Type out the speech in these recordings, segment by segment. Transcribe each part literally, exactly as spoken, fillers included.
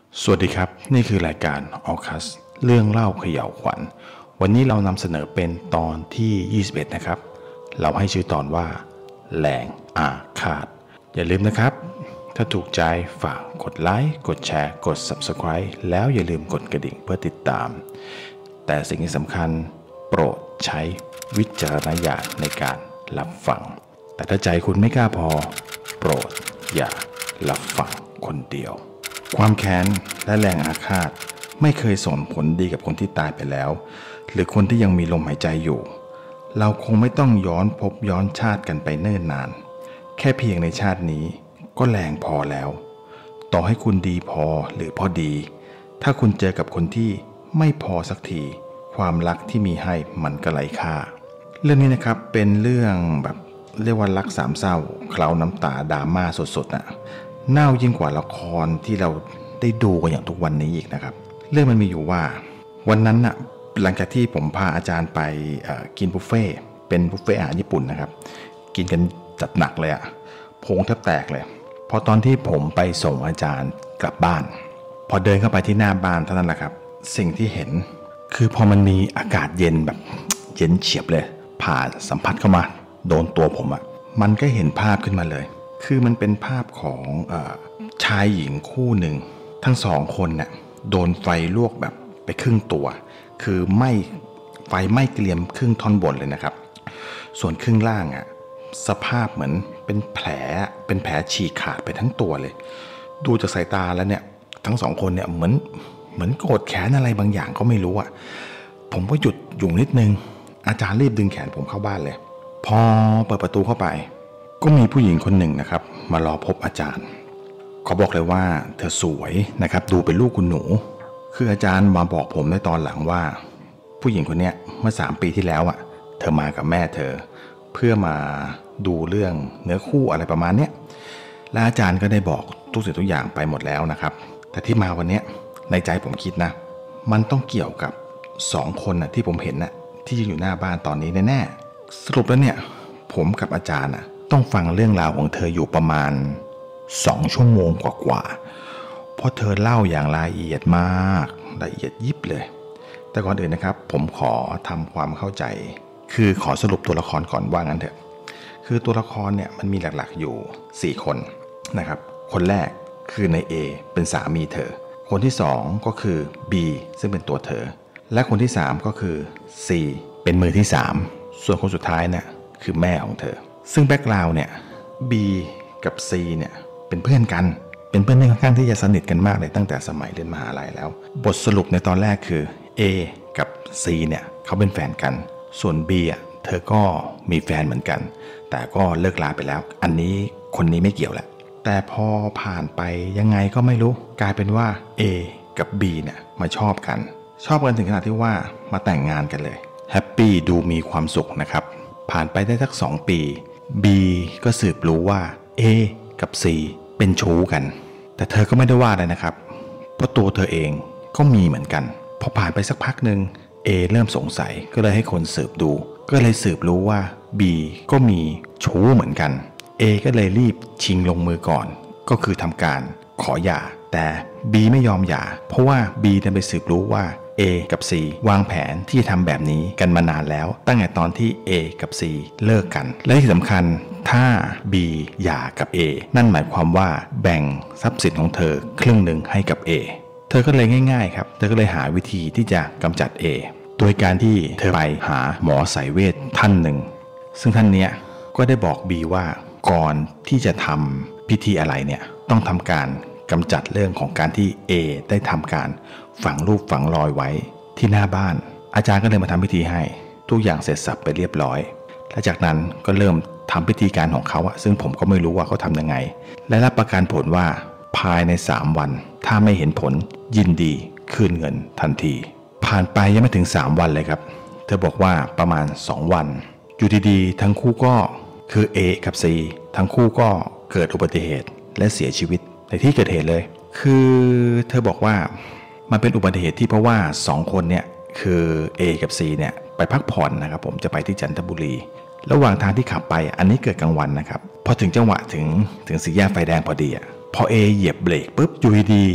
สวัสดีครับนี่คือรายการออคัสเรื่องเล่าเขย่าวขวัญวันนี้เรานำเสนอเป็นตอนที่ยี่สิบเอ็ดนะครับเราให้ชื่อตอนว่าแรงอาฆาตอย่าลืมนะครับถ้าถูกใจฝากกดไลค์กดแชร์กด ซับสไครบ์ แล้วอย่าลืมกดกระดิ่งเพื่อติดตามแต่สิ่งที่สำคัญโปรดใช้วิจารณญาณในการรับฟังแต่ถ้าใจคุณไม่กล้าพอโปรดอย่ารับฟังคนเดียวความแค้นและแรงอาฆาตไม่เคยส่งผลดีกับคนที่ตายไปแล้วหรือคนที่ยังมีลมหายใจอยู่เราคงไม่ต้องย้อนพบย้อนชาติกันไปเนิ่นนานแค่เพียงในชาตินี้ก็แรงพอแล้วต่อให้คุณดีพอหรือพอดีถ้าคุณเจอกับคนที่ไม่พอสักทีความรักที่มีให้มันก็ไร้ค่าเรื่องนี้นะครับเป็นเรื่องแบบเรียกว่ารักสามเศร้าเคล้าน้ำตาดราม่าสดๆน่ะเน่ายิ่งกว่าละครที่เราได้ดูกันอย่างทุกวันนี้อีกนะครับเรื่องมันมีอยู่ว่าวันนั้นน่ะหลังจากที่ผมพาอาจารย์ไปกินบุฟเฟ่เป็นบุฟเฟ่อาหารญี่ปุ่นนะครับกินกันจัดหนักเลยอะโพงแทบแตกเลยพอตอนที่ผมไปส่งอาจารย์กลับบ้านพอเดินเข้าไปที่หน้าบ้านเท่านั้นแหละครับสิ่งที่เห็นคือพอมันมีอากาศเย็นแบบเย็นเฉียบเลยผ่านสัมผัสเข้ามาโดนตัวผมอะมันก็เห็นภาพขึ้นมาเลยคือมันเป็นภาพของเอ่อชายหญิงคู่หนึ่งทั้งสองคนเนี่ยโดนไฟลวกแบบไปครึ่งตัวคือไหม้ไฟไหม้เกรียมครึ่งท่อนบนเลยนะครับส่วนครึ่งล่างอ่ะสภาพเหมือนเป็นแผลเป็นแผลฉีกขาดไปทั้งตัวเลยดูจากสายตาแล้วเนี่ยทั้งสองคนเนี่ยเหมือนเหมือนโกรธแค้นอะไรบางอย่างก็ไม่รู้อ่ะผมก็หยุดอยู่นิดนึงอาจารย์รีบดึงแขนผมเข้าบ้านเลยพอเปิดประตูเข้าไปก็มีผู้หญิงคนหนึ่งนะครับมารอพบอาจารย์เขาบอกเลยว่าเธอสวยนะครับดูเป็นลูกคุณหนูคืออาจารย์มาบอกผมในตอนหลังว่าผู้หญิงคนนี้เมื่อสามปีที่แล้วอ่ะเธอมากับแม่เธอเพื่อมาดูเรื่องเนื้อคู่อะไรประมาณเนี้ยและอาจารย์ก็ได้บอกทุกสิ่งทุกอย่างไปหมดแล้วนะครับแต่ที่มาวันนี้ในใจผมคิดนะมันต้องเกี่ยวกับสองคนน่ะที่ผมเห็นน่ะที่ยืนอยู่หน้าบ้านตอนนี้แน่ๆสรุปแล้วเนี่ยผมกับอาจารย์น่ะต้องฟังเรื่องราวของเธออยู่ประมาณสองชั่วโมงกว่าๆเพราะเธอเล่าอย่างละเอียดมากละเอียดยิบเลยแต่ก่อนอื่นนะครับผมขอทำความเข้าใจคือขอสรุปตัวละครก่อนว่างั้นเถอะคือตัวละครเนี่ยมันมีหลักๆอยู่สี่คนนะครับคนแรกคือนาย A เป็นสามีเธอคนที่สองก็คือ B ซึ่งเป็นตัวเธอและคนที่สามก็คือ C เป็นมือที่สามส่วนคนสุดท้ายเนี่ยคือแม่ของเธอซึ่งแบ็คกราวด์เนี่ย B กับ C เนี่ยเป็นเพื่อนกันเป็นเพื่อนที่ค่อนข้างที่จะสนิทกันมากเลยตั้งแต่สมัยเรียนมหาลัยแล้วบทสรุปในตอนแรกคือ A กับ C เนี่ยเขาเป็นแฟนกันส่วน B อ่ะเธอก็มีแฟนเหมือนกันแต่ก็เลิกลาไปแล้วอันนี้คนนี้ไม่เกี่ยวแหละแต่พอผ่านไปยังไงก็ไม่รู้กลายเป็นว่า A กับ B เนี่ยมาชอบกันชอบกันถึงขนาดที่ว่ามาแต่งงานกันเลยแฮปปี้ดูมีความสุขนะครับผ่านไปได้สักสองปี B ก็สืบรู้ว่า A กับ C เป็นชู้กันแต่เธอก็ไม่ได้ว่าอะไรนะครับเพราะตัวเธอเองก็มีเหมือนกันพอผ่านไปสักพักหนึ่ง A เริ่มสงสัยก็เลยให้คนสืบดูก็เลยสืบรู้ว่า B ก็มีชู้เหมือนกัน A ก็เลยรีบชิงลงมือก่อนก็คือทำการขอหย่าแต่ B ไม่ยอมหย่าเพราะว่า B ได้ไปสืบรู้ว่า A กับ C วางแผนที่จะทำแบบนี้กันมานานแล้วตั้งแต่ตอนที่ A กับ C เลิกกันและที่สำคัญถ้า B หย่ากับ A นั่นหมายความว่าแบ่งทรัพย์สินของเธอครึ่งหนึ่งให้กับ A เธอก็เลยง่ายๆครับเธอก็เลยหาวิธีที่จะกำจัด A โดยการที่เธอไปหาหมอสายเวทท่านหนึ่งซึ่งท่านเนี้ยก็ได้บอก B ว่าก่อนที่จะทำพิธีอะไรเนี่ยต้องทำการกำจัดเรื่องของการที่ A ได้ทำการฝังรูปฝังรอยไว้ที่หน้าบ้านอาจารย์ก็เลยมาทำพิธีให้ทุกอย่างเสร็จสับไปเรียบร้อยและจากนั้นก็เริ่มทำพิธีการของเขาอะซึ่งผมก็ไม่รู้ว่าเขาทำยังไงและรับประกันผลว่าภายในสามวันถ้าไม่เห็นผลยินดีคืนเงินทันทีผ่านไปยังไม่ถึงสามวันเลยครับเธอบอกว่าประมาณสองวันอยู่ดีๆทั้งคู่ก็คือ A กับ C ทั้งคู่ก็เกิดอุบัติเหตุและเสียชีวิตในที่เกิดเหตุเลยคือเธอบอกว่ามันเป็นอุบัติเหตุที่เพราะว่าสองคนเนี่ยคือ A กับ C เนี่ยไปพักผ่อนนะครับผมจะไปที่จันทบุรีระหว่างทางที่ขับไปอันนี้เกิดกลางวันนะครับพอถึงจังหวะถึงถึงสี่แยกไฟแดงพอดีอ่ะพอ A เหยียบเบรกปุ๊บอยู่ดี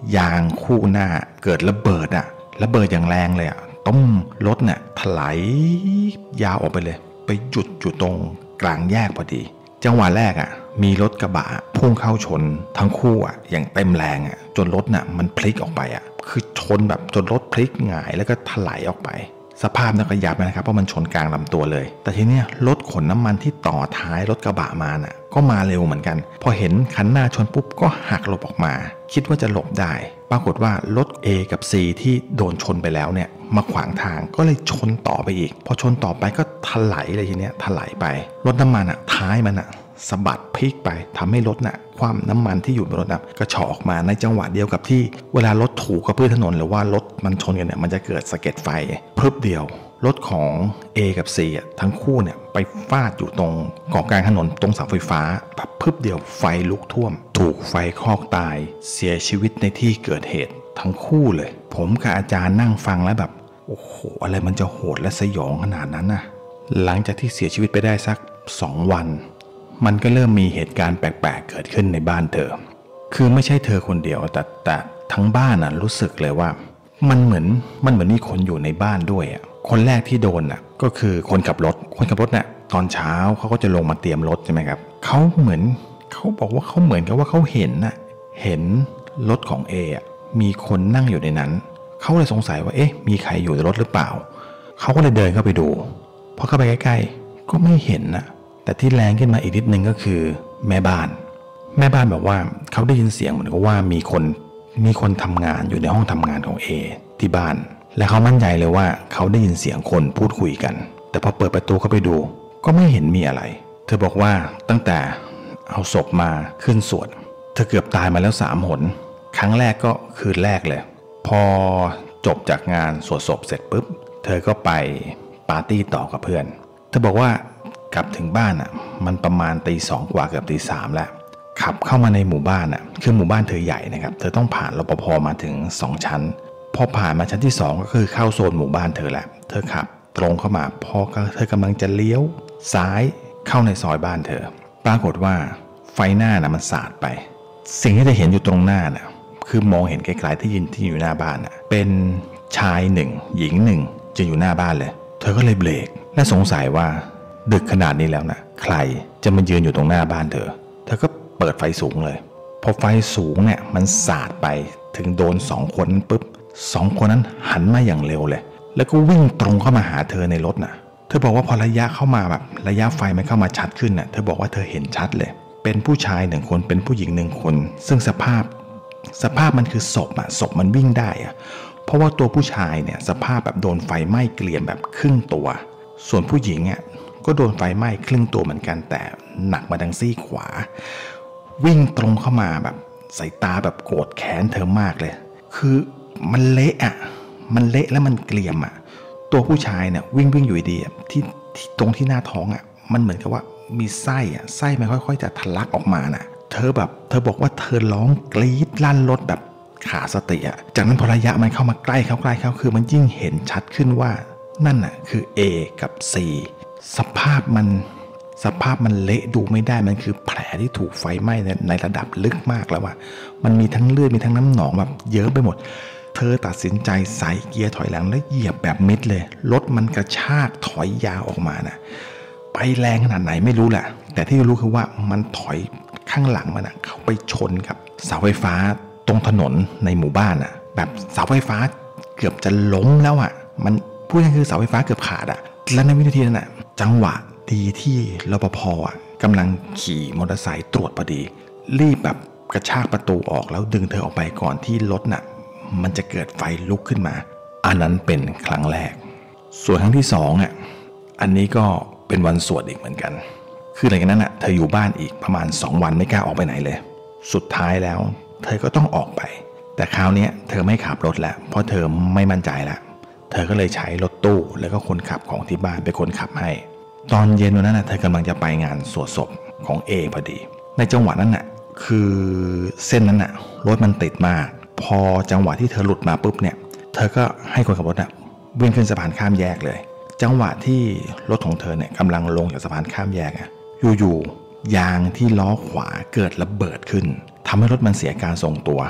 ยางคู่หน้าเกิดระเบิดอะระเบิดอย่างแรงเลยอะต้มรถเนี่ยถลายยาวออกไปเลยไปหยุดอยู่ตรงกลางแยกพอดีจังหวะแรกอ่ะมีรถกระบะพุ่งเข้าชนทั้งคู่อ่ะอย่างเต็มแรงอ่ะจนรถน่ะมันพลิกออกไปอ่ะคือชนแบบจนรถพลิกหงายแล้วก็ถลายออกไปสภาพเนี่ยก็ยับนะครับเพราะมันชนกลางลำตัวเลยแต่ทีเนี้ยรถขนน้ำมันที่ต่อท้ายรถกระบะมาน่ะก็มาเร็วเหมือนกันพอเห็นคันหน้าชนปุ๊บก็หักหลบออกมาคิดว่าจะหลบได้ปรากฏว่ารถ A กับ C ที่โดนชนไปแล้วเนี่ยมาขวางทางก็เลยชนต่อไปอีกพอชนต่อไปก็ถลายเลยทีเนี้ยถลายไปรถน้ำมันอ่ะท้ายมันอ่ะสะบัดพลิกไปทำให้รถน่ะความน้ำมันที่อยู่บนรถน่ะกระเฉาะออกมาในจังหวะเดียวกับที่เวลารถถูกกับพื้นถนนหรือว่ารถมันชนกันเนี่ยมันจะเกิดสะเก็ดไฟพรึบเดียวรถของ A กับ C อ่ะทั้งคู่เนี่ยไปฟาดอยู่ตรงเกาะกลางถนนตรงเสาไฟฟ้าแบบพรึบเดียวไฟลุกท่วมถูกไฟคลอกตายเสียชีวิตในที่เกิดเหตุทั้งคู่เลยผมกับอาจารย์นั่งฟังแล้วแบบโอ้โหอะไรมันจะโหดและสยองขนาดนั้นน่ะหลังจากที่เสียชีวิตไปได้สักสองวันมันก็เริ่มมีเหตุการณ์แปลกๆเกิดขึ้นในบ้านเธอคือไม่ใช่เธอคนเดียวแต่แต่ทั้งบ้านน่ะรู้สึกเลยว่ามันเหมือนมันเหมือนมีคนอยู่ในบ้านด้วยอ่ะคนแรกที่โดนน่ะก็คือคนขับรถคนขับรถเนี่ยตอนเช้าเขาก็จะลงมาเตรียมรถใช่ไหมครับเขาเหมือนเขาบอกว่าเขาเหมือนกับว่าเขาเห็นน่ะเห็นรถของ A อ่ะมีคนนั่งอยู่ในนั้นเขาเลยสงสัยว่าเอ๊ะมีใครอยู่ในรถหรือเปล่าเขาก็เลยเดินเข้าไปดูพอเข้าไปใกล้ๆก็ไม่เห็นน่ะแต่ที่แรงขึ้นมาอีกนิดนึงก็คือแม่บ้านแม่บ้านบอกว่าเขาได้ยินเสียงเหมือนกับว่ามีคนมีคนทำงานอยู่ในห้องทำงานของ A ที่บ้านและเขามั่นใจเลยว่าเขาได้ยินเสียงคนพูดคุยกันแต่พอเปิดประตูเข้าไปดูก็ไม่เห็นมีอะไรเธอบอกว่าตั้งแต่เอาศพมาขึ้นสวดเธอเกือบตายมาแล้วสามหนครั้งแรกก็คืนแรกเลยพอจบจากงานสวดศพเสร็จปุ๊บเธอก็ไปปาร์ตี้ต่อกับเพื่อนเธอบอกว่ากลับถึงบ้านอ่ะมันประมาณตีสองกว่าเกือบตีสามแล้วขับเข้ามาในหมู่บ้านอ่ะคือหมู่บ้านเธอใหญ่นะครับเธอต้องผ่านรปภ.มาถึงสองชั้นพอผ่านมาชั้นที่สองก็คือเข้าโซนหมู่บ้านเธอแหละเธอขับตรงเข้ามาพอเธอกำลังจะเลี้ยวซ้ายเข้าในซอยบ้านเธอปรากฏว่าไฟหน้าน่ะมันสาดไปสิ่งที่เธอเห็นอยู่ตรงหน้าน่ะคือมองเห็นไกลๆที่ยืนที่อยู่หน้าบ้านน่ะเป็นชายหนึ่งหญิงหนึ่งจะอยู่หน้าบ้านเลยเธอก็เลยเบรกและสงสัยว่าดึกขนาดนี้แล้วนะใครจะมายืนอยู่ตรงหน้าบ้านเธอเธอก็เปิดไฟสูงเลยพอไฟสูงเนี่ยมันสาดไปถึงโดนสองคนนั้นปุ๊บสองคนนั้นหันมาอย่างเร็วเลยแล้วก็วิ่งตรงเข้ามาหาเธอในรถน่ะเธอบอกว่าพอระยะเข้ามาแบบระยะไฟมันเข้ามาชัดขึ้นน่ะเธอบอกว่าเธอเห็นชัดเลยเป็นผู้ชายหนึ่งคนเป็นผู้หญิงหนึ่งคนซึ่งสภาพสภาพมันคือศพอะศพมันวิ่งได้อะเพราะว่าตัวผู้ชายเนี่ยสภาพแบบโดนไฟไหม้เกรียมแบบครึ่งตัวส่วนผู้หญิงอ่ะก็โดนไฟไหม้ครึ่งตัวเหมือนกันแต่หนักมาทางซี่ขวาวิ่งตรงเข้ามาแบบสายตาแบบโกรธแค้นเธอมากเลยคือมันเละอ่ะมันเละแล้วมันเกรียมอ่ะตัวผู้ชายเนี่ยวิ่งวิ่งอยู่ดีๆที่ตรงที่หน้าท้องอ่ะมันเหมือนกับว่ามีไส้อ่ะไส้มันค่อยๆจะทะลักออกมาน่ะเธอแบบเธอบอกว่าเธอร้องกรี๊ดลั่นรถแบบขาดสติอ่ะจากนั้นพอระยะมันเข้ามาใกล้เข้าใกล้เข้าคือมันยิ่งเห็นชัดขึ้นว่านั่นน่ะคือ A กับ C สภาพมันสภาพมันเละดูไม่ได้มันคือแผลที่ถูกไฟไหม้ในในระดับลึกมากแล้วว่ามันมีทั้งเลือดมีทั้งน้ำหนองแบบเยอะไปหมดเธอตัดสินใจใส่เกียร์ถอยหลังแล้วเหยียบแบบมิดเลยรถมันกระชากถอยยาวออกมาน่ะไปแรงขนาดไหนไม่รู้แหละแต่ที่รู้คือว่ามันถอยข้างหลังมันน่ะเข้าไปชนกับเสาไฟฟ้าตรงถนนในหมู่บ้านน่ะแบบเสาไฟฟ้าเกือบจะล้มแล้วอ่ะมันพูดง่ายๆคือเสาไฟฟ้าเกือบขาดอ่ะและในวินาทีนั้นน่ะจังหวะดีที่รปภ.อ่ะกำลังขี่มอเตอร์ไซค์ตรวจพอดีรีบแบบกระชากประตูออกแล้วดึงเธอออกไปก่อนที่รถน่ะมันจะเกิดไฟลุกขึ้นมาอันนั้นเป็นครั้งแรกส่วนครั้งที่สองอ่ะอันนี้ก็เป็นวันสวดอีกเหมือนกันคือหลังจากนั้นอ่ะเธออยู่บ้านอีกประมาณสองวันไม่กล้าออกไปไหนเลยสุดท้ายแล้วเธอก็ต้องออกไปแต่คราวนี้เธอไม่ขับรถแล้วเพราะเธอไม่มั่นใจแล้วเธอก็เลยใช้รถตู้แล้วก็คนขับของที่บ้านเป็นคนขับให้ตอนเย็นวันนั้นนะเธอกำลังจะไปงานสวดศพของ A พอดีในจังหวะนั้นน่ะคือเส้นนั้นน่ะรถมันติดมากพอจังหวะที่เธอหลุดมาปุ๊บเนี่ยเธอก็ให้คนขับรถน่ะวิ่งขึ้นสะพานข้ามแยกเลยจังหวะที่รถของเธอเนี่ยกำลังลงจากสะพานข้ามแยกอ่ะอยู่ๆยางที่ล้อขวาเกิดระเบิดขึ้นทำให้รถมันเสียการทรงตัว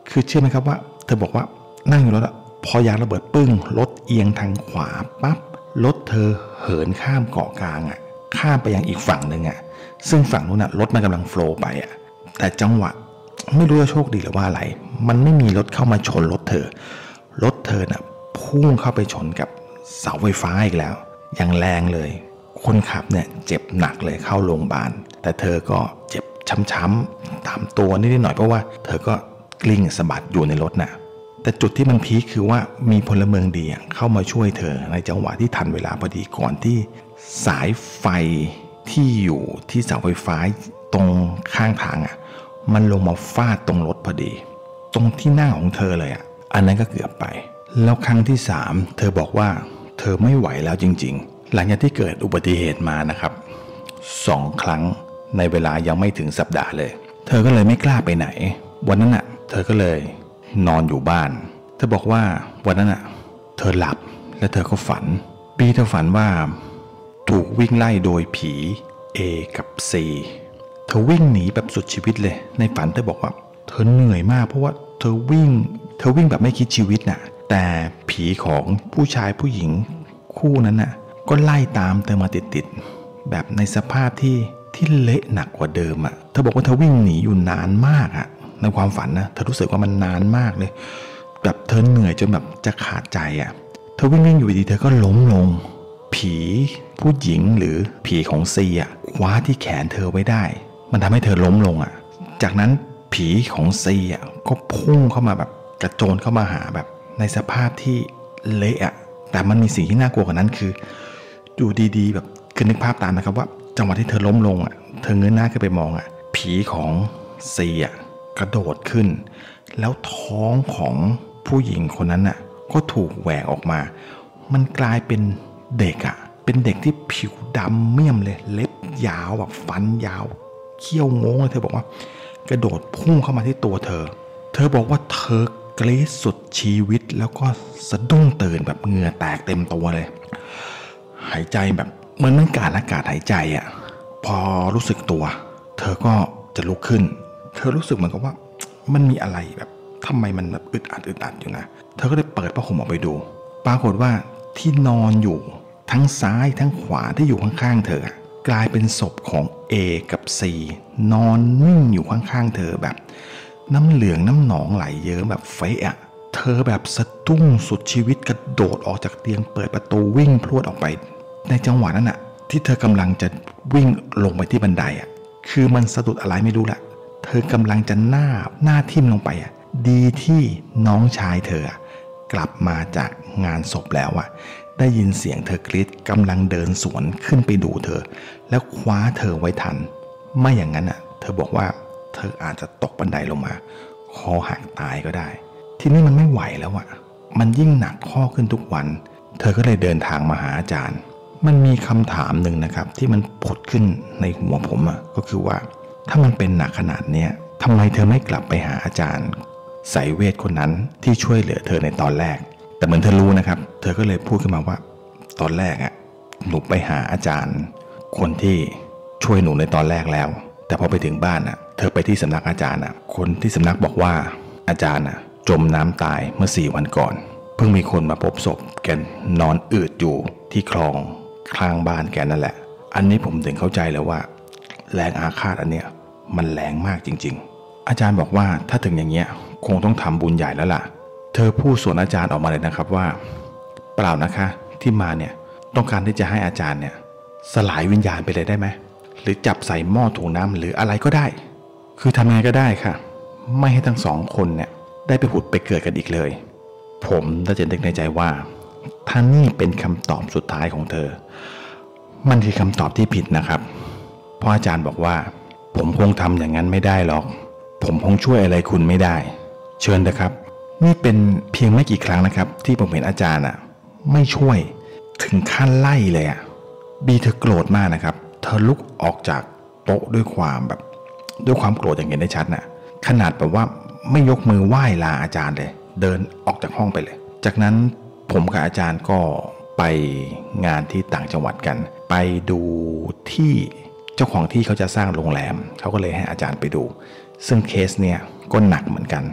คือเชื่อไหมครับว่าเธอบอกว่านั่งอยู่รถอะพอยางระเบิดปึ้งรถเอียงทางขวาปั๊บรถเธอเหินข้ามเกาะกลางอะข้ามไปยังอีกฝั่งหนึ่งอะซึ่งฝั่งนู้นอะรถมันกำลังโฟล์ไปอะแต่จังหวะไม่รู้จะโชคดีหรือว่าอะไรมันไม่มีรถเข้ามาชนรถเธอรถเธอน่ะพุ่งเข้าไปชนกับเสาไฟฟ้าอีกแล้วอย่างแรงเลยคนขับเนี่ยเจ็บหนักเลยเข้าโรงพยาบาลแต่เธอก็เจ็บช้ำๆตามตัวนิดหน่อยเพราะว่าเธอก็กลิ้งสะบัดอยู่ในรถน่ะแต่จุดที่มันพีคคือว่ามีพลเมืองดีเข้ามาช่วยเธอในจังหวะที่ทันเวลาพอดีก่อนที่สายไฟที่อยู่ที่เสาไฟฟ้าตรงข้างทางอ่ะมันลงมาฟาดตรงรถพอดีตรงที่หน้าของเธอเลยอ่ะอันนั้นก็เกือบไปแล้วครั้งที่สามเธอบอกว่าเธอไม่ไหวแล้วจริงๆหลังจากที่เกิดอุบัติเหตุมานะครับสองครั้งในเวลายังไม่ถึงสัปดาห์เลยเธอก็เลยไม่กล้าไปไหนวันนั้นอ่ะเธอก็เลยนอนอยู่บ้านเธอบอกว่าวันนั้นอ่ะเธอหลับและเธอก็ฝันปีเธอฝันว่าถูกวิ่งไล่โดยผี A กับ C เธอวิ่งหนีแบบสุดชีวิตเลยในฝันเธอบอกว่าเธอเหนื่อยมากเพราะว่าเธอวิ่งเธอวิ่งแบบไม่คิดชีวิตน่ะแต่ผีของผู้ชายผู้หญิงคู่นั้นน่ะก็ไล่ตามเธอมาติดๆแบบในสภาพที่ที่เละหนักกว่าเดิมอ่ะเธอบอกว่าเธอวิ่งหนีอยู่นานมากอ่ะในความฝันนะเธอรู้สึกว่ามันนานมากเลยแบบเธอเหนื่อยจนแบบจะขาดใจอ่ะเธอวิ่งวิ่งอยู่ดีเธอก็ล้มลงผีผู้หญิงหรือผีของซีอ่ะคว้าที่แขนเธอไว้ได้มันทำให้เธอล้มลงอ่ะจากนั้นผีของซีอ่ะก็พุ่งเข้ามาแบบกระโจนเข้ามาหาแบบในสภาพที่เละอ่ะแต่มันมีสิ่งที่น่ากลัวกว่านั้นคืออยู่ดีๆแบบคือนึกภาพตามนะครับว่าจังหวะที่เธอล้มลงอ่ะเธอเงยหน้าขึ้นไปมองอ่ะผีของซีอ่ะกระโดดขึ้นแล้วท้องของผู้หญิงคนนั้นน่ะก็ถูกแหวกออกมามันกลายเป็นเด็กอ่ะเป็นเด็กที่ผิวดำเมี่ยมเลยเล็บยาวแบบฟันยาวเขี้ยวงงเลยเธอบอกว่ากระโดดพุ่งเข้ามาที่ตัวเธอเธอบอกว่าเธอกรี๊ดสุดชีวิตแล้วก็สะดุ้งตื่นแบบเหงื่อแตกเต็มตัวเลยหายใจแบบเหมือนมันขาดอากาศหายใจอ่ะพอรู้สึกตัวเธอก็จะลุกขึ้นเธอรู้สึกเหมือนกับว่ามันมีอะไรแบบทำไมมันแบบอึดอัดอึดอัดอยู่นะเธอก็เลยเปิดผ้าห่มออกไปดูปรากฏว่าที่นอนอยู่ทั้งซ้ายทั้งขวาที่อยู่ข้างๆเธอกลายเป็นศพของ A กับ C นอนนิ่งอยู่ข้างๆเธอแบบน้ำเหลืองน้ำหนองไหลเยิ้มแบบเฟะอ่ะเธอแบบสะดุ้งสุดชีวิตกระโดดออกจากเตียงเปิดประตูวิ่งพรวดออกไปในจังหวะนั้นอ่ะที่เธอกำลังจะวิ่งลงไปที่บันไดอ่ะคือมันสะดุดอะไรไม่รู้แหละเธอกำลังจะหน้าหน้าทิ่มลงไปอ่ะดีที่น้องชายเธอกลับมาจากงานศพแล้วอ่ะได้ยินเสียงเธอกรี๊ดกำลังเดินสวนขึ้นไปดูเธอแล้วคว้าเธอไว้ทันไม่อย่างนั้นอ่ะเธอบอกว่าเธออาจจะตกบันไดลงมาคอหักตายก็ได้ทีนี้มันไม่ไหวแล้วอ่ะมันยิ่งหนักข้อขึ้นทุกวันเธอก็เลยเดินทางมาหาอาจารย์มันมีคำถามหนึ่งนะครับที่มันผุดขึ้นในหัวผมอ่ะก็คือว่าถ้ามันเป็นหนักขนาดเนี้ยทำไมเธอไม่กลับไปหาอาจารย์สายเวทคนนั้นที่ช่วยเหลือเธอในตอนแรกแต่เหมือนเธอรู้นะครับเธอก็เลยพูดขึ้นมาว่าตอนแรกอ่ะหนูไปหาอาจารย์คนที่ช่วยหนูในตอนแรกแล้วแต่พอไปถึงบ้านอ่ะเธอไปที่สำนักอาจารย์อ่ะคนที่สำนักบอกว่าอาจารย์อ่ะจมน้ำตายเมื่อสี่วันก่อนเพิ่งมีคนมาพบศพแกนอนอืดอยู่ที่คลองข้างบ้านแกนั่นแหละอันนี้ผมถึงเข้าใจแล้วว่าแรงอาฆาตอันเนี้ยมันแรงมากจริงๆอาจารย์บอกว่าถ้าถึงอย่างเงี้ยคงต้องทำบุญใหญ่แล้วล่ะเธอพูดสวนอาจารย์ออกมาเลยนะครับว่าเปล่านะคะที่มาเนี่ยต้องการที่จะให้อาจารย์เนี่ยสลายวิญญาณไปเลยได้ไหมหรือจับใส่หม้อถุงน้ำหรืออะไรก็ได้คือทำยังไงก็ได้ค่ะไม่ให้ทั้งสองคนเนี่ยได้ไปผุดไปเกิดกันอีกเลยผมได้จะนึกในใจว่าถ้านี่เป็นคำตอบสุดท้ายของเธอมันคือคำตอบที่ผิดนะครับเพราะอาจารย์บอกว่าผมคงทำอย่างนั้นไม่ได้หรอกผมคงช่วยอะไรคุณไม่ได้เชิญนะครับนี่เป็นเพียงไม่กี่ครั้งนะครับที่ผมเห็นอาจารย์อ่ะไม่ช่วยถึงขั้นไล่เลยอ่ะบีเธอโกรธมากนะครับเธอลุกออกจากโต๊ะด้วยความแบบด้วยความโกรธอย่างเห็นได้ชัดน่ะขนาดแบบว่าไม่ยกมือไหว้ลาอาจารย์เลยเดินออกจากห้องไปเลยจากนั้นผมกับอาจารย์ก็ไปงานที่ต่างจังหวัดกันไปดูที่เจ้าของที่เขาจะสร้างโรงแรมเขาก็เลยให้อาจารย์ไปดูซึ่งเคสเนี่ยก็หนักเหมือนกัน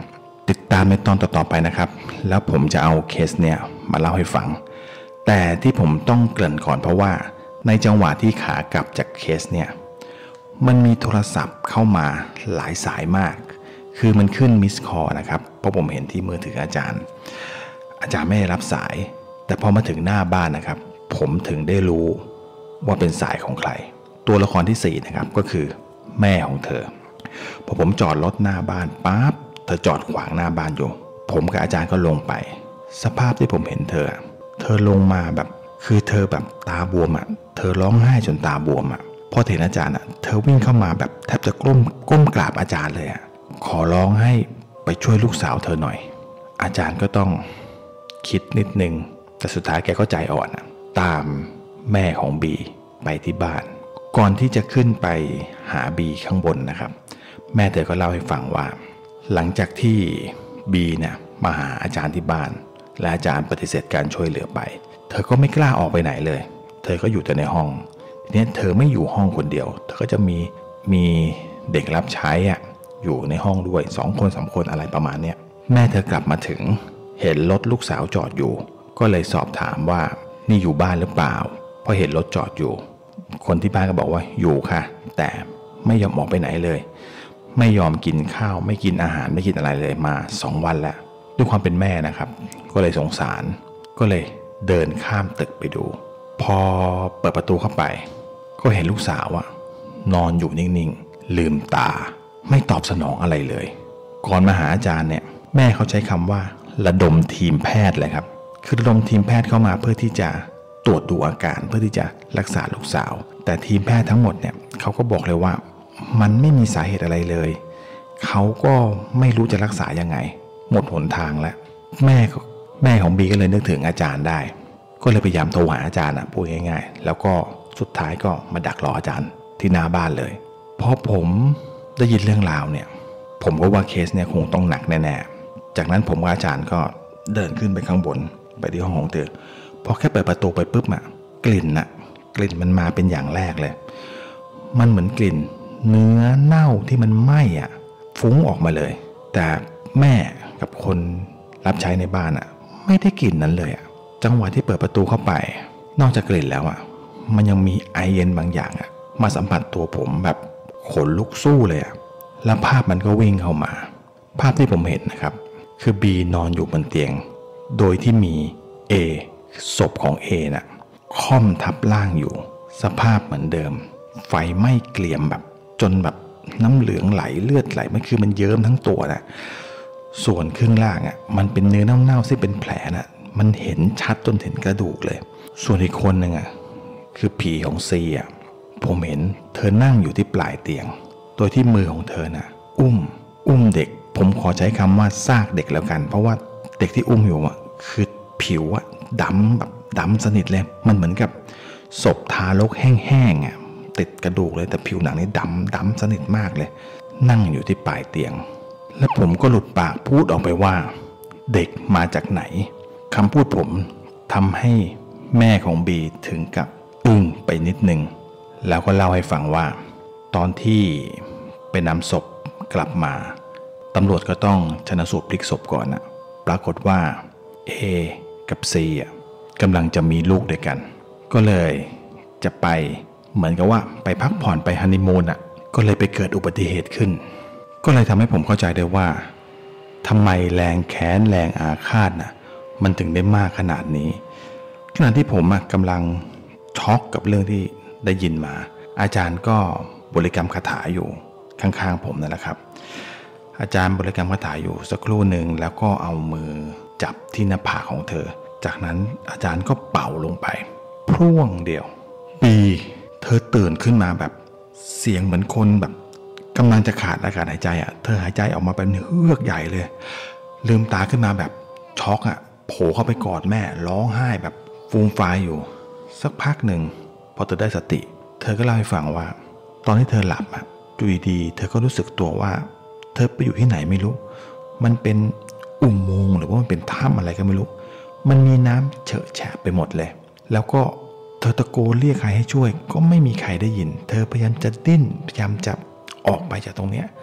ติดตามในตอนต่อๆไปนะครับแล้วผมจะเอาเคสเนี่ยมาเล่าให้ฟังแต่ที่ผมต้องเกริ่นก่อนเพราะว่าในจังหวะที่ขากลับจากเคสเนี่ยมันมีโทรศัพท์เข้ามาหลายสายมากคือมันขึ้นมิสคอลนะครับเพราะผมเห็นที่มือถืออาจารย์อาจารย์ไม่ได้รับสายแต่พอมาถึงหน้าบ้านนะครับผมถึงได้รู้ว่าเป็นสายของใครตัวละครที่สี่นะครับก็คือแม่ของเธอพอผมจอดรถหน้าบ้านปั๊บเธอจอดขวางหน้าบ้านอยู่ผมกับอาจารย์ก็ลงไปสภาพที่ผมเห็นเธอเธอลงมาแบบคือเธอแบบตาบวมอ่ะเธอร้องไห้จนตาบวมอ่ะพอเห็นอาจารย์อ่ะเธอวิ่งเข้ามาแบบแทบจะก้มก้มกราบอาจารย์เลยอ่ะขอร้องให้ไปช่วยลูกสาวเธอหน่อยอาจารย์ก็ต้องคิดนิดนึงแต่สุดท้ายแกก็ใจอ่อนอ่ะตามแม่ของบีไปที่บ้านก่อนที่จะขึ้นไปหาบีข้างบนนะครับแม่เธอก็เล่าให้ฟังว่าหลังจากที่บีเนี่ยมาหาอาจารย์ที่บ้านและอาจารย์ปฏิเสธการช่วยเหลือไปเธอก็ไม่กล้าออกไปไหนเลยเธอก็อยู่แต่ในห้องทีนี้เธอไม่อยู่ห้องคนเดียวเธอก็จะมีมีเด็กรับใช้อ่ะอยู่ในห้องด้วยสองคนสามคนอะไรประมาณเนี้ยแม่เธอกลับมาถึงเห็นรถลูกสาวจอดอยู่ก็เลยสอบถามว่านี่อยู่บ้านหรือเปล่าพอเห็นรถจอดอยู่คนที่บ้านก็บอกว่าอยู่ค่ะแต่ไม่ยอมออกไปไหนเลยไม่ยอมกินข้าวไม่กินอาหารไม่กินอะไรเลยมาสองวันแล้วด้วยความเป็นแม่นะครับก็เลยสงสารก็เลยเดินข้ามตึกไปดูพอเปิดประตูเข้าไปก็เห็นลูกสาวอะนอนอยู่นิ่งๆลืมตาไม่ตอบสนองอะไรเลยก่อนมาหาอาจารย์เนี่ยแม่เขาใช้คำว่าระดมทีมแพทย์เลยครับคือระดมทีมแพทย์เข้ามาเพื่อที่จะตรวจดูอาการเพื่อที่จะรักษาลูกสาวแต่ทีมแพทย์ทั้งหมดเนี่ยเขาก็บอกเลยว่ามันไม่มีสาเหตุอะไรเลยเขาก็ไม่รู้จะรักษายังไงหมดหนทางแล้วแม่แม่ของบีก็เลยนึกถึงอาจารย์ได้ก็เลยพยายามโทรหาอาจารย์อ่ะพูดง่ายๆแล้วก็สุดท้ายก็มาดักรออาจารย์ที่หน้าบ้านเลยพอผมได้ยินเรื่องราวเนี่ยผมก็ว่าเคสเนี่ยคงต้องหนักแน่ๆจากนั้นผมกับอาจารย์ก็เดินขึ้นไปข้างบนไปที่ห้องของเธอพอแค่เปิดประตูไปปุ๊บอะกลิ่นอะกลิ่นมันมาเป็นอย่างแรกเลยมันเหมือนกลิ่นเนื้อเน่าที่มันไหม้อะฟุ้งออกมาเลยแต่แม่กับคนรับใช้ในบ้านอะไม่ได้กลิ่นนั้นเลยอะจังหวะที่เปิดประตูเข้าไปนอกจากกลิ่นแล้วอะมันยังมีไอเย็นบางอย่างอะมาสัมผัสตัวผมแบบขนลุกสู้เลยอะแล้วภาพมันก็วิ่งเข้ามาภาพที่ผมเห็นนะครับคือบีนอนอยู่บนเตียงโดยที่มีเอศพของเอน่ะค่อมทับร่างอยู่สภาพเหมือนเดิมไฟไหม้เกลี่ยมแบบจนแบบน้ำเหลืองไหลเลือดไหลมันคือมันเยิ้มทั้งตัวนะส่วนครึ่งล่างอ่ะมันเป็นเนื้อเน่าๆที่เป็นแผลน่ะมันเห็นชัดจนเห็นกระดูกเลยส่วนอีกคนหนึ่งอ่ะคือผีของซีอ่ะผมเห็นเธอนั่งอยู่ที่ปลายเตียงโดยที่มือของเธอน่ะอุ้มอุ้มเด็กผมขอใช้คำว่าซากเด็กแล้วกันเพราะว่าเด็กที่อุ้มอยู่อ่ะคือผิวอ่ะดำแบบดำสนิทเลยมันเหมือนกับศพทารกแห้งๆอ่ะติดกระดูกเลยแต่ผิวหนังนี่ดำดำสนิทมากเลยนั่งอยู่ที่ปลายเตียงแล้วผมก็หลุดปากพูดออกไปว่าเด็กมาจากไหนคำพูดผมทำให้แม่ของบีถึงกับอึ้งไปนิดนึงแล้วก็เล่าให้ฟังว่าตอนที่ไปนำศพกลับมาตำรวจก็ต้องชันสูตรพลิกศพก่อนนะปรากฏว่าเอกับซีอ่ะกำลังจะมีลูกด้วยกันก็เลยจะไปเหมือนกับว่าไปพักผ่อนไปฮันนีมูนอ่ะก็เลยไปเกิดอุบัติเหตุขึ้นก็เลยทำให้ผมเข้าใจได้ว่าทำไมแรงแค้นแรงอาฆาตน่ะมันถึงได้มากขนาดนี้ขณะที่ผมอ่ะกำลังช็อกกับเรื่องที่ได้ยินมาอาจารย์ก็บริกรรมคาถาอยู่ข้างๆผมนั่นแหละครับอาจารย์บริกรรมคาถาอยู่สักครู่หนึ่งแล้วก็เอามือจับที่หน้าผากของเธอจากนั้นอาจารย์ก็เป่าลงไปพร่วงเดียวปีเธอตื่นขึ้นมาแบบเสียงเหมือนคนแบบกำลังจะขาดอากาศหายใจอ่ะเธอหายใจออกมาเป็นเฮือกใหญ่เลยลืมตาขึ้นมาแบบช็อกอ่ะโผล่เข้าไปกอดแม่ร้องไห้แบบฟูมฟายอยู่สักพักหนึ่งพอเธอได้สติเธอก็เล่าให้ฟังว่าตอนที่เธอหลับอ่ะดูดีๆเธอก็รู้สึกตัวว่าเธอไปอยู่ที่ไหนไม่รู้มันเป็นอุโมงค์หรือว่ามันเป็นถ้ำอะไรก็ไม่รู้มันมีน้ำเฉอะแฉะไปหมดเลยแล้วก็เธอตะโกนเรียกใครให้ช่วยก็ไม่มีใครได้ยินเธอพยายามจะดิ้นพยายามจะออกไปจากตรงเนี้ย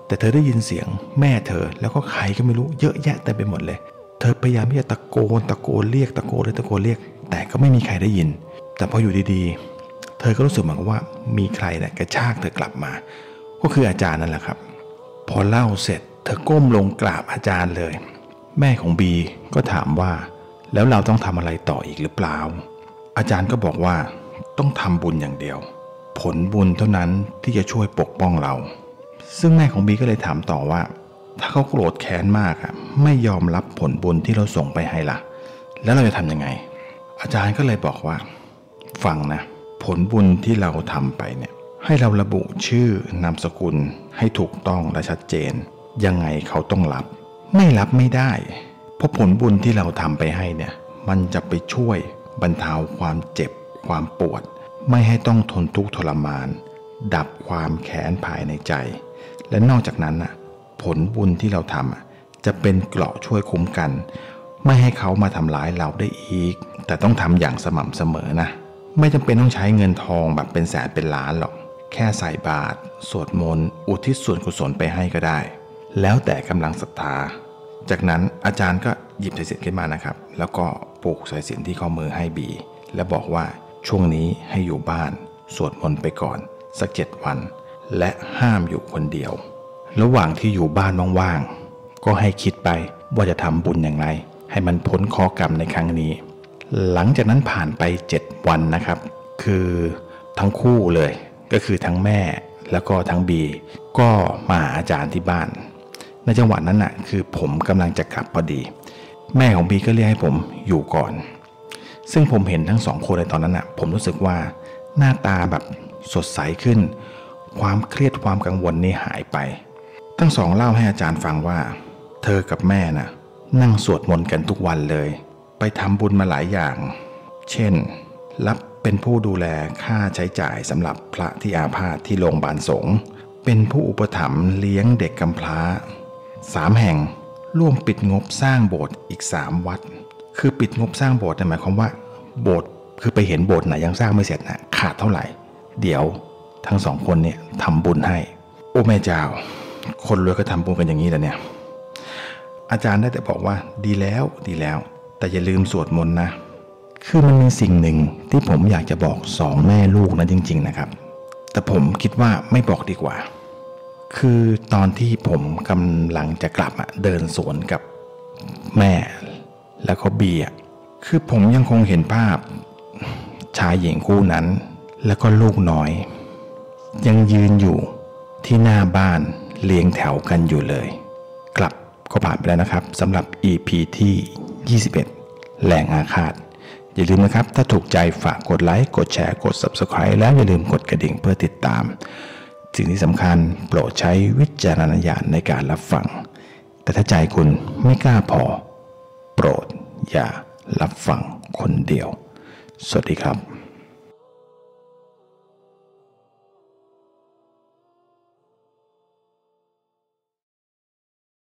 แต่เธอได้ยินเสียงแม่เธอแล้วก็ใครก็ไม่รู้เยอะแยะเต็มไปหมดเลยเธอพยายามที่จะตะโกนตะโกนเรียกตะโกนเลยตะโกนเรียกแต่ก็ไม่มีใครได้ยินแต่พออยู่ดีๆเธอก็รู้สึกเหมือนกับว่ามีใครเนี่ยกระชากเธอกลับมาก็คืออาจารย์นั่นแหละครับพอเล่าเสร็จเธอก้มลงกราบอาจารย์เลยแม่ของบีก็ถามว่าแล้วเราต้องทำอะไรต่ออีกหรือเปล่าอาจารย์ก็บอกว่าต้องทำบุญอย่างเดียวผลบุญเท่านั้นที่จะช่วยปกป้องเราซึ่งแม่ของบีก็เลยถามต่อว่าถ้าเขาโกรธแค้นมากอ่ะไม่ยอมรับผลบุญที่เราส่งไปให้ล่ะแล้วเราจะทำยังไงอาจารย์ก็เลยบอกว่าฟังนะผลบุญที่เราทำไปเนี่ยให้เราระบุชื่อนามสกุลให้ถูกต้องและชัดเจนยังไงเขาต้องรับไม่รับไม่ได้เพราะผลบุญที่เราทำไปให้เนี่ยมันจะไปช่วยบรรเทาความเจ็บความปวดไม่ให้ต้องทนทุกข์ทรมานดับความแค้นภายในใจและนอกจากนั้นน่ะผลบุญที่เราทำจะเป็นเกราะช่วยคุ้มกันไม่ให้เขามาทำร้ายเราได้อีกแต่ต้องทำอย่างสม่ำเสมอนะไม่จำเป็นต้องใช้เงินทองแบบเป็นแสนเป็นล้านหรอกแค่ใส่บาตรสวดมนต์อุทิศส่วนกุศลไปให้ก็ได้แล้วแต่กำลังศรัทธาจากนั้นอาจารย์ก็หยิบสายสิญจน์ขึ้นมานะครับแล้วก็ผูกสายสิญจน์ที่ข้อมือให้บีและบอกว่าช่วงนี้ให้อยู่บ้านสวดมนต์ไปก่อนสักเจ็ดวันและห้ามอยู่คนเดียวระหว่างที่อยู่บ้านว่างๆก็ให้คิดไปว่าจะทำบุญอย่างไรให้มันพ้นข้อกรรมในครั้งนี้หลังจากนั้นผ่านไปเจ็ดวันนะครับคือทั้งคู่เลยก็คือทั้งแม่แล้วก็ทั้งบีก็มาหาอาจารย์ที่บ้านในจังหวะนั้นน่ะคือผมกำลังจะกลับพอดีแม่ของบีก็เรียกให้ผมอยู่ก่อนซึ่งผมเห็นทั้งสองคนในตอนนั้นน่ะผมรู้สึกว่าหน้าตาแบบสดใสขึ้นความเครียดความกังวลนี่หายไปทั้งสองเล่าให้อาจารย์ฟังว่าเธอกับแม่น่ะนั่งสวดมนต์กันทุกวันเลยไปทำบุญมาหลายอย่างเช่นรับเป็นผู้ดูแลค่าใช้จ่ายสำหรับพระที่อาพาธที่โรงพยาบาลสงฆ์เป็นผู้อุปถัมภ์เลี้ยงเด็กกำพร้าสามแห่งร่วมปิดงบสร้างโบสถ์อีกสามวัดคือปิดงบสร้างโบสถ์หมายความว่าโบสถ์คือไปเห็นโบสถ์ไหนยังสร้างไม่เสร็จนะขาดเท่าไหร่เดี๋ยวทั้งสองคนเนี่ยทำบุญให้โอ้แม่เจ้าคนรวยก็ทำบุญกันอย่างนี้แหละเนี่ยอาจารย์ได้แต่บอกว่าดีแล้วดีแล้วแต่อย่าลืมสวดมนต์นะคือมันมีสิ่งหนึ่งที่ผมอยากจะบอกสองแม่ลูกนะจริงๆนะครับแต่ผมคิดว่าไม่บอกดีกว่าคือตอนที่ผมกำลังจะกลับอะเดินสวนกับแม่แล้วก็บีอะคือผมยังคงเห็นภาพชายหญิงคู่นั้นแล้วก็ลูกน้อยยังยืนอยู่ที่หน้าบ้านเรียงแถวกันอยู่เลยกลับก็ผ่านไปแล้วนะครับสำหรับ อี พี ที่ยี่สิบเอ็ดแรงอาฆาตอย่าลืมนะครับถ้าถูกใจฝากกดไลค์กดแชร์กด ซับสไครบ์ แล้วอย่าลืมกดกระดิ่งเพื่อติดตามสิ่งที่สำคัญโปรดใช้วิจารณญาณในการรับฟังแต่ถ้าใจคุณไม่กล้าพอโปรดอย่ารับฟังคนเดียวสวัสดีครับ